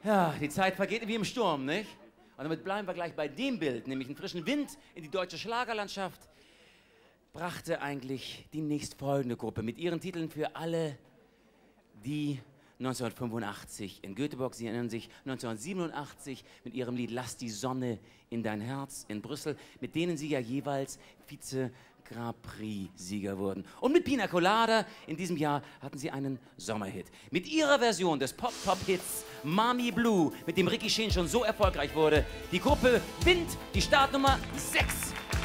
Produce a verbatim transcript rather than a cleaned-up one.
Ja, die Zeit vergeht wie im Sturm, nicht? Und damit bleiben wir gleich bei dem Bild, nämlich einen frischen Wind in die deutsche Schlagerlandschaft, brachte eigentlich die nächstfolgende Gruppe mit ihren Titeln für alle, die neunzehnhundertfünfundachtzig in Göteborg, Sie erinnern sich, neunzehnhundertsiebenundachtzig mit ihrem Lied Lass die Sonne in dein Herz in Brüssel, mit denen sie ja jeweils Vize Grand Prix-Sieger wurden. Und mit Pina Colada in diesem Jahr hatten sie einen Sommerhit. Mit ihrer Version des Pop-Top-Hits Mami Blue, mit dem Ricky Shane schon so erfolgreich wurde, die Gruppe Wind, die Startnummer sechs.